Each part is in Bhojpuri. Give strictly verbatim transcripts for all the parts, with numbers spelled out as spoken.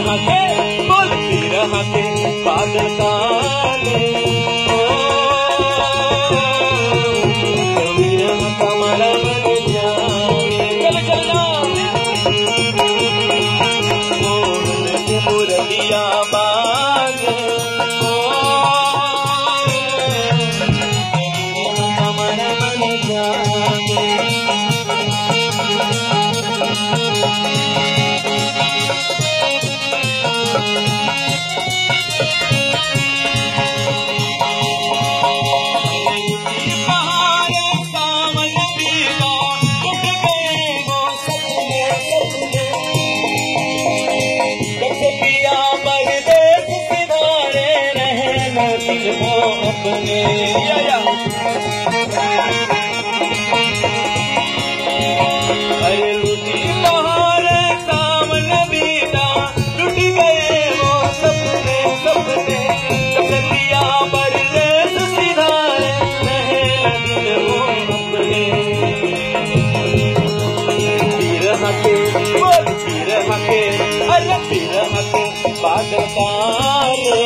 बिरहा के बोल बिरहा के बादल काले बिरहा कमल बन जाए चल चलना मोहन के मुरलिया बाग कमल बन जाए अपने अरे लुटी बहार सावन बीता लुट गए वो सपने सपने कलिया बरस सिधारे रहे दिल वो अपने बिरहा के बोल बिरहा के अरे बिरहा के बादल काले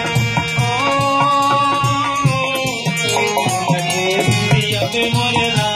मोरे